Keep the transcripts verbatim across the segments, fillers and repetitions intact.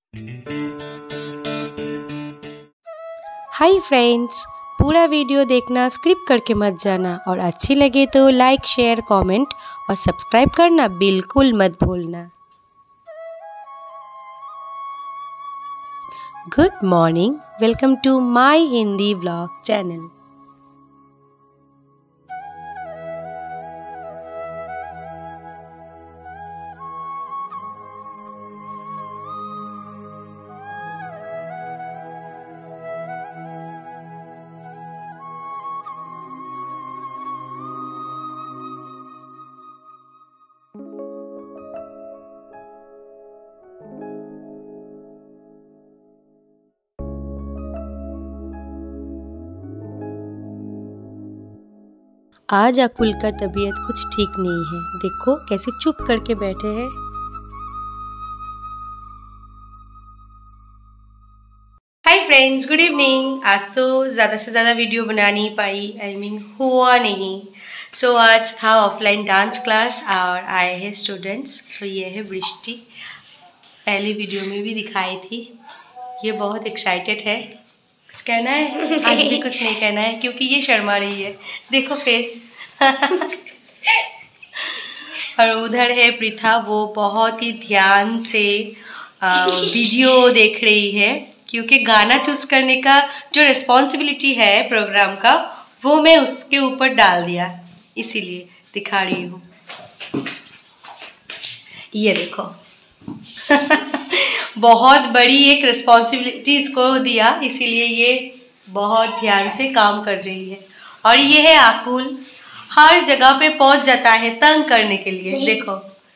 हाय friends, पूरा video देखना, skip करके मत जाना और अच्छी लगे तो लाइक, शेयर, कमेंट और सब्सक्राइब करना बिल्कुल मत भूलना। Good morning, welcome to my Hindi vlog channel. आज अकुल का तबीयत कुछ ठीक नहीं है। देखो कैसे चुप करके बैठे हैं। Hi friends, good evening. आज तो ज़्यादा से ज़्यादा वीडियो बना नहीं पाई, आई I मीन mean, हुआ नहीं। सो so, आज था ऑफलाइन डांस क्लास और आए हैं स्टूडेंट्स। तो ये है वृष्टि, पहली वीडियो में भी दिखाई थी। ये बहुत एक्साइटेड है। कुछ कहना है? आज भी कुछ नहीं कहना है क्योंकि ये शर्मा रही है। देखो फेस। और उधर है प्रीथा, वो बहुत ही ध्यान से आ, वीडियो देख रही है क्योंकि गाना चूज करने का जो रिस्पॉन्सिबिलिटी है प्रोग्राम का, वो मैं उसके ऊपर डाल दिया, इसीलिए दिखा रही हूँ। ये देखो। बहुत बड़ी एक रिस्पॉन्सिबिलिटी इसको दिया, इसीलिए ये बहुत ध्यान से काम कर रही है। और ये है आकुल, हर जगह पे पहुंच जाता है तंग करने के लिए। देखो,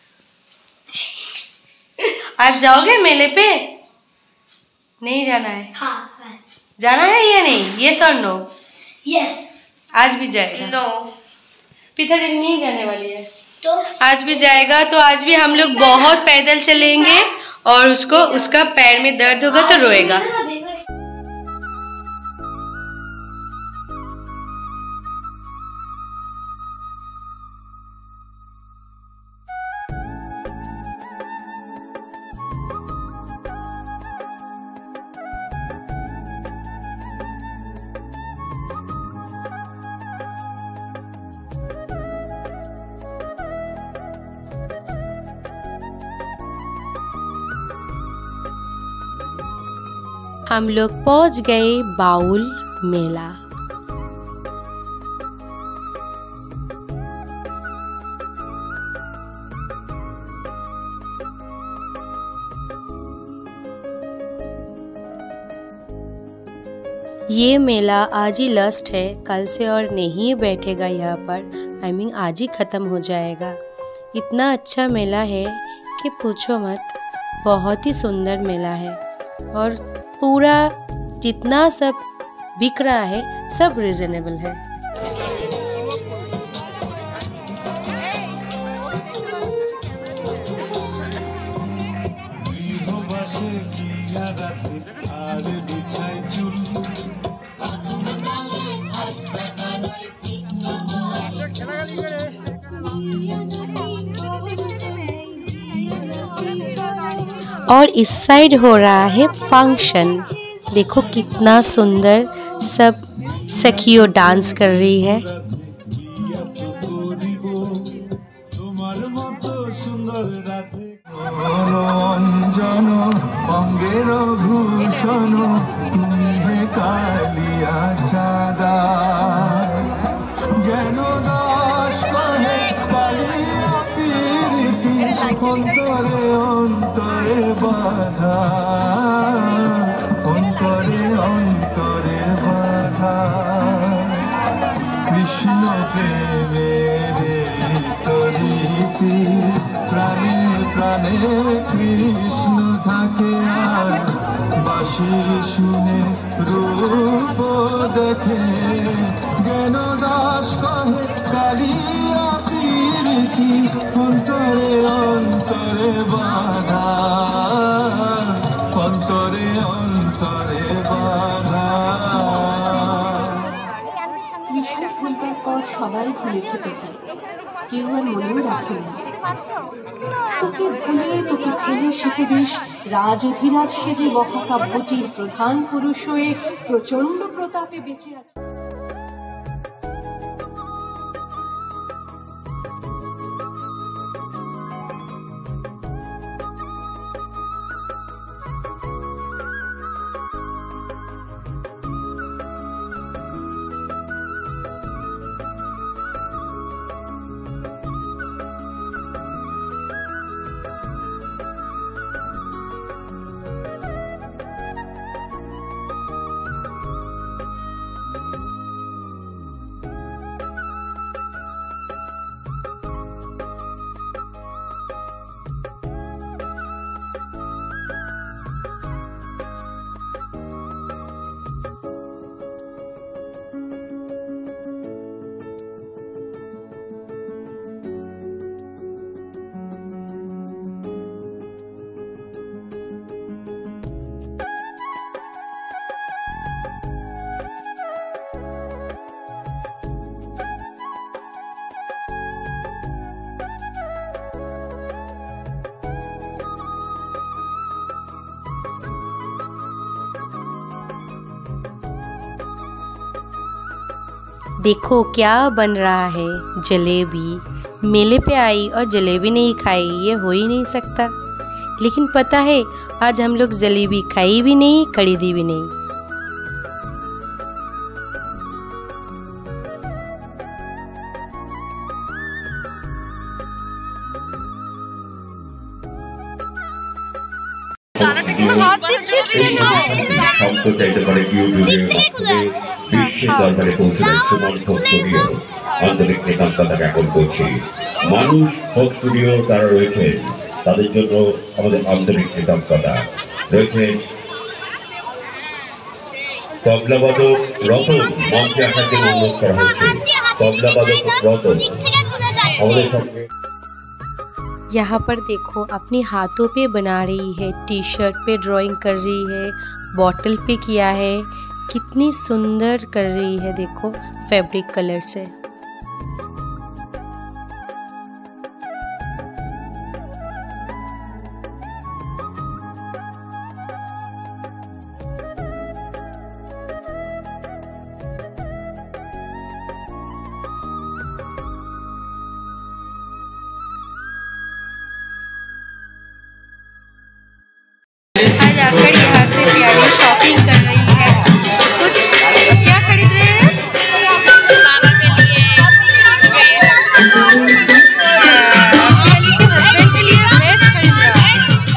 आज जाओगे मेले पे? नहीं जाना है? हाँ, जाना है या नहीं? यस और नो? यस। आज भी जाएगा? नो। पीता दिन नहीं जाने वाली है तो आज भी जाएगा। तो आज भी हम लोग बहुत पैदल चलेंगे और उसको उसका पैर में दर्द होगा तो रोएगा। हम लोग पहुंच गए बाउल मेला। ये मेला आज ही लास्ट है, कल से और नहीं बैठेगा यहाँ पर। आई मीन आज ही खत्म हो जाएगा। इतना अच्छा मेला है कि पूछो मत। बहुत ही सुंदर मेला है और पूरा जितना सब बिक रहा है सब रिजनेबल है। और इस साइड हो रहा है फंक्शन। देखो कितना सुंदर, सब सखियों डांस कर रही है। অন্তরে অন্তরে বাধা, অন্তরে অন্তরে বাধা, কৃষ্ণ প্রেমেরে তরিতি, প্রাণে প্রাণে কৃষ্ণ থাকে আর বাঁশি শুনে রূপ দেখে, জ্ঞান দাস কহে কালিয়া প্রীতি, অন্তরে অন্তরে বাধা, অন্তরে অন্তরে বাধা। কৃষ্ণ ভুলবার পর সবাই ভুলেছে তোকে, কেউ আর মনেও রাখেনি। তোকে ভুলে তোকে ফেলে সেটে বেশ রাজ অধিরাজ সেজে মহাকাব্যটির প্রধান পুরুষ হয়ে প্রচন্ড প্রতাপে বেঁচে আছে। देखो क्या बन रहा है, जलेबी। मेले पे आई और जलेबी नहीं खाई, ये हो ही नहीं सकता। लेकिन पता है आज हम लोग जलेबी खाई भी नहीं, खरीदी भी नहीं। সম্প্রচারিত করে ইউটিউবের মাধ্যমে বিশ্বের দরবারে পৌঁছে দেয় সুমন ফোক স্টুডিও। আন্তরিক কৃতজ্ঞতা জ্ঞাপন করছি। মানুষ ফোক স্টুডিও তারা রয়েছে, তাদের জন্য আমাদের আন্তরিক কৃতজ্ঞতা রয়েছে। তবলাবাদক রতন মঞ্চে আসার জন্য অনুরোধ করা হচ্ছে। তবলাবাদক রতন আমাদের সঙ্গে। यहाँ पर देखो अपने हाथों पे बना रही है, टी शर्ट पे ड्राइंग कर रही है, बॉटल पे किया है, कितनी सुंदर कर रही है देखो फैब्रिक कलर से। आज आकर यहाँ से प्यारी शॉपिंग कर रही है। कुछ क्या खरीद रहे हैं? बाबा के लिए अली के हस्बैंड के लिए ड्रेस खरीद रहा है।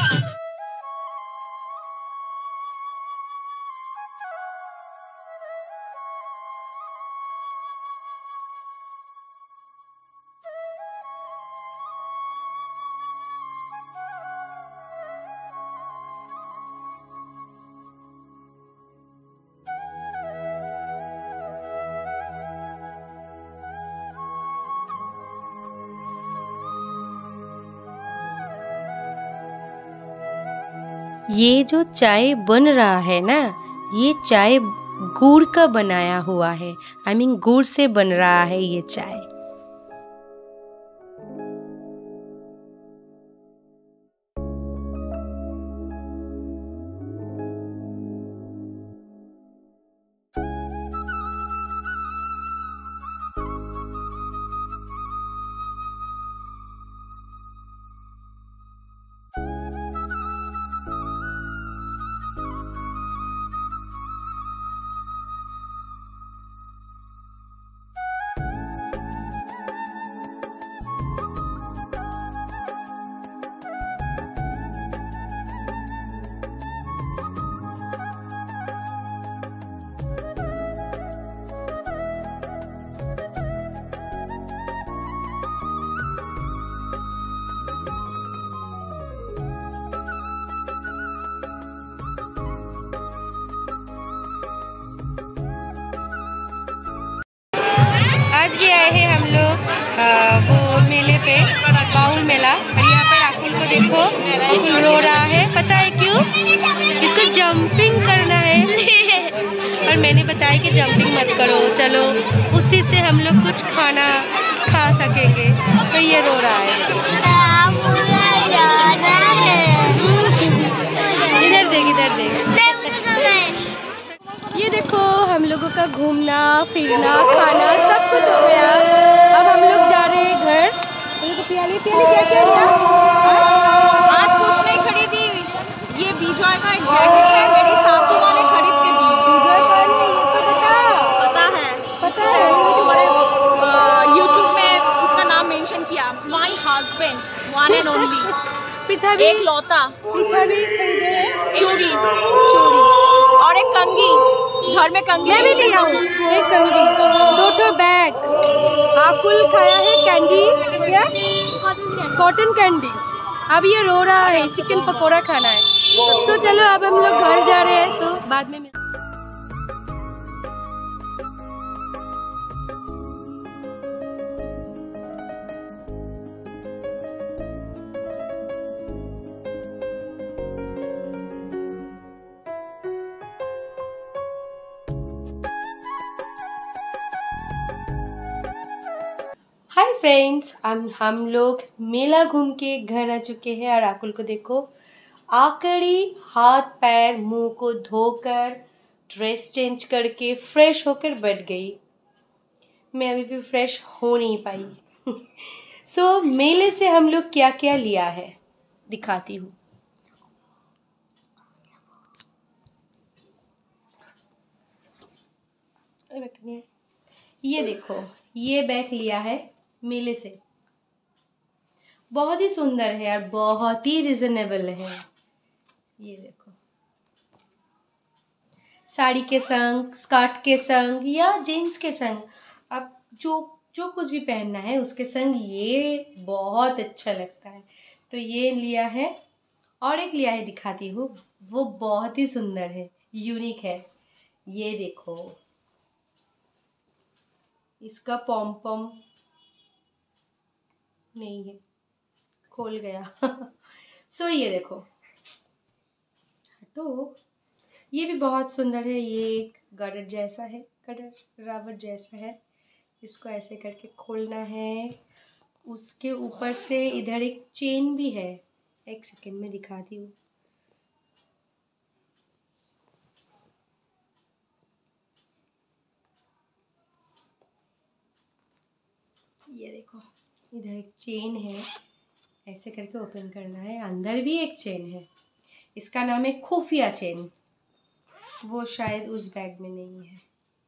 ये जो चाय बन रहा है ना, ये चाय गुड़ का बनाया हुआ है। आई मीन गुड़ से बन रहा है ये चाय। आज भी आए हैं हम लोग वो मेले पे, बाउल मेला। और यहाँ पर अकुल को देखो, अकुल रो रहा है। पता है क्यों? इसको जंपिंग करना है। और मैंने बताया कि जंपिंग मत करो, चलो उसी से हम लोग कुछ खाना खा सकेंगे। तो ये रो रहा है। इधर देख। ये देखो हम लोगों का घूमना फिरना खाना सब कुछ हो गया। अब हम लोग जा रहे हैं घर। प्याली प्याली क्या क्या लिया? आज कुछ नहीं खरीदी। ये बीजॉय का एक जैकेट है, मेरी सासू माँ ने खरीद के दी। बीजॉय कौन है ये तो बता। पता है पता है तुम्हारे यूट्यूब में उसका नाम मेंशन किया। My husband one and only. पिता भी एक लौता पिता भी खरीदे हैं। चूड़ी चूड़ी और एक कंघी। घर में कंघी मैं भी लिया हूँ एक कंघी, दो ठो बैग। आकुल खाया है कैंडी, क्या कॉटन कैंडी। अब ये रो रहा है, चिकन पकोड़ा खाना है। सो चलो अब हम लोग घर जा रहे हैं, तो बाद में मिलते हैं। हाय फ्रेंड्स, हम हम लोग मेला घूम के घर आ चुके हैं। और आकुल को देखो, आकड़ी हाथ पैर मुंह को धोकर ड्रेस चेंज करके फ्रेश होकर बैठ गई। मैं अभी भी फ्रेश हो नहीं पाई। सो so, मेले से हम लोग क्या क्या लिया है दिखाती हूँ। ये देखो, ये बैग लिया है मेले से। बहुत ही सुंदर है और बहुत ही रिजनेबल है। ये देखो, साड़ी के संग, स्कर्ट के संग या जीन्स के संग, अब जो जो कुछ भी पहनना है उसके संग ये बहुत अच्छा लगता है। तो ये लिया है। और एक लिया है, दिखाती हूँ। वो बहुत ही सुंदर है, यूनिक है। ये देखो, इसका पॉम पॉम नहीं है, खोल गया। सो so, ये देखो, हटो। ये भी बहुत सुंदर है। ये एक गार्डर जैसा है, गार्डर रावट जैसा है। इसको ऐसे करके खोलना है। उसके ऊपर से इधर एक चेन भी है। एक सेकेंड में दिखाती हूँ। ये देखो, इधर एक चेन है, ऐसे करके ओपन करना है। अंदर भी एक चेन है, इसका नाम है खुफिया चेन। वो शायद उस बैग में नहीं है।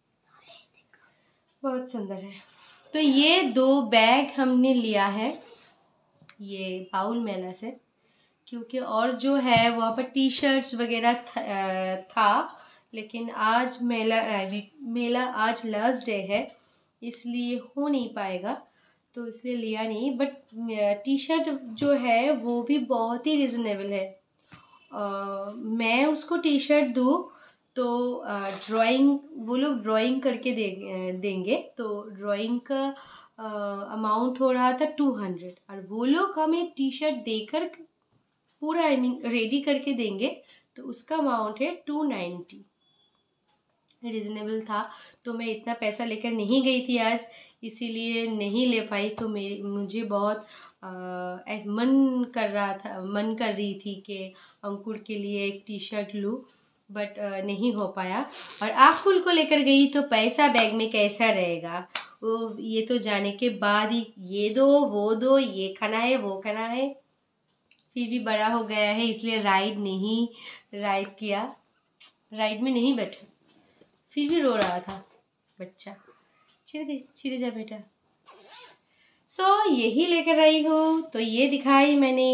बहुत सुंदर है। तो ये दो बैग हमने लिया है ये बाउल मेला से, क्योंकि और जो है वहाँ पर टी शर्ट्स वगैरह था, लेकिन आज मेला मेला आज लास्ट डे है, इसलिए हो नहीं पाएगा, तो इसलिए लिया नहीं। बट टी शर्ट जो है वो भी बहुत ही रिजनेबल है। uh, मैं उसको टी शर्ट दूँ तो ड्राइंग वो लोग ड्राइंग करके दे देंगे। तो ड्राइंग का अमाउंट हो रहा था टू हंड्रेड, और वो लोग हमें टी शर्ट देकर पूरा आई मीन रेडी करके देंगे, तो उसका अमाउंट है टू नाइन्टी। रिजनेबल था, तो मैं इतना पैसा लेकर नहीं गई थी आज, इसीलिए नहीं ले पाई। तो मेरी मुझे बहुत आ, मन कर रहा था मन कर रही थी कि अंकुर के लिए एक टी शर्ट लूँ, बट नहीं हो पाया। और आकुल को लेकर गई तो पैसा बैग में कैसा रहेगा, वो ये तो जाने के बाद ही ये दो वो दो, ये खाना है वो खाना है। फिर भी बड़ा हो गया है, इसलिए राइड नहीं राइड किया, राइड में नहीं बैठा। फिर भी रो रहा था बच्चा। छिड़ दे, छिड़ जा बेटा। सो so, यही लेकर आई हूँ, तो ये दिखाई मैंने।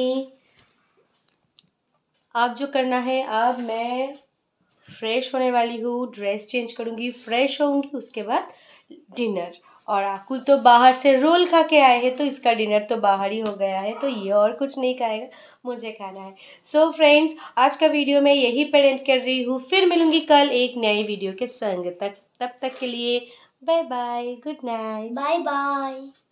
अब जो करना है, अब मैं फ्रेश होने वाली हूँ, ड्रेस चेंज करूँगी, फ्रेश होऊंगी, उसके बाद डिनर। और आकुल तो बाहर से रोल खा के आए हैं, तो इसका डिनर तो बाहर ही हो गया है, तो ये और कुछ नहीं खाएगा, मुझे खाना है। सो so फ्रेंड्स, आज का वीडियो मैं यही पर एंड कर रही हूँ। फिर मिलूँगी कल एक नए वीडियो के संग। तक तब तक के लिए bye bye, good night, bye bye.